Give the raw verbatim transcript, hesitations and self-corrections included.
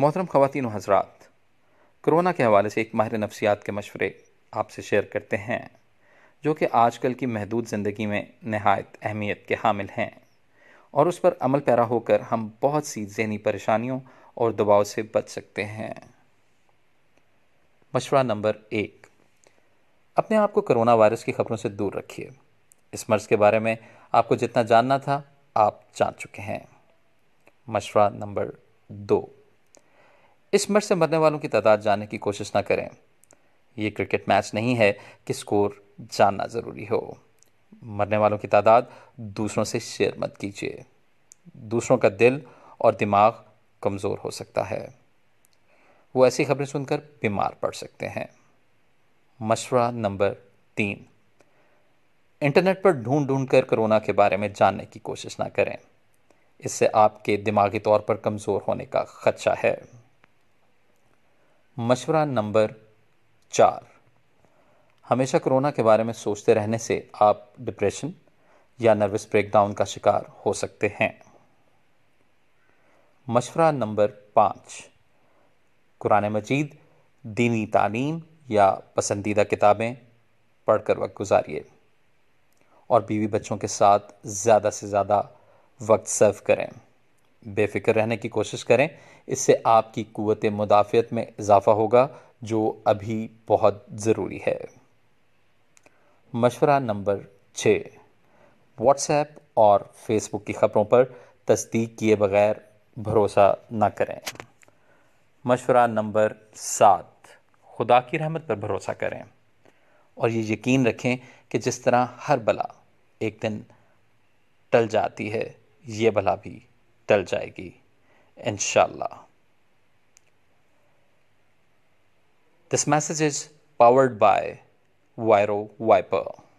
محترم خواتین و حضرات، کرونا کے حوالے سے ایک ماہر نفسیات کے مشورے آپ سے شیئر کرتے ہیں جو کہ آج کل کی محدود زندگی میں نہایت اہمیت کے حامل ہیں، اور اس پر عمل پیرا ہو کر ہم بہت سی ذہنی پریشانیوں اور دباؤ سے بچ سکتے ہیں۔ مشورہ نمبر ایک، اپنے آپ کو کرونا وائرس کی خبروں سے دور رکھیے۔ اس مرض کے بارے میں آپ کو جتنا جاننا تھا آپ جان چکے ہیں۔ مشورہ نمبر دو، اس مرض سے مرنے والوں کی تعداد جاننے کی کوشش نہ کریں۔ یہ کرکٹ میچ نہیں ہے کہ سکور جاننا ضروری ہو۔ مرنے والوں کی تعداد دوسروں سے شیئر مت کیجیے۔ دوسروں کا دل اور دماغ کمزور ہو سکتا ہے، وہ ایسی خبریں سن کر بیمار پڑ سکتے ہیں۔ مشورہ نمبر تین، انٹرنیٹ پر ڈھونڈ ڈھونڈ کر کرونا کے بارے میں جاننے کی کوشش نہ کریں۔ اس سے آپ کے دماغی طور پر کمزور ہونے کا خدشہ ہے۔ مشورہ نمبر چار، ہمیشہ کرونا کے بارے میں سوچتے رہنے سے آپ ڈپریشن یا نروس بریک ڈاؤن کا شکار ہو سکتے ہیں۔ مشورہ نمبر پانچ، قرآن مجید، دینی تعلیم یا پسندیدہ کتابیں پڑھ کر وقت گزاریے، اور بیوی بچوں کے ساتھ زیادہ سے زیادہ وقت صرف کریں۔ بے فکر رہنے کی کوشش کریں، اس سے آپ کی قوت مدافعت میں اضافہ ہوگا جو ابھی بہت ضروری ہے۔ مشورہ نمبر چھ، واٹس ایپ اور فیس بک کی خبروں پر تصدیق کیے بغیر بھروسہ نہ کریں۔ مشورہ نمبر سات، خدا کی رحمت پر بھروسہ کریں اور یہ یقین رکھیں کہ جس طرح ہر بلا ایک دن ٹل جاتی ہے، یہ بلا بھی ٹل جائے گی انشاءاللہ۔ This message is powered by Viro Viper.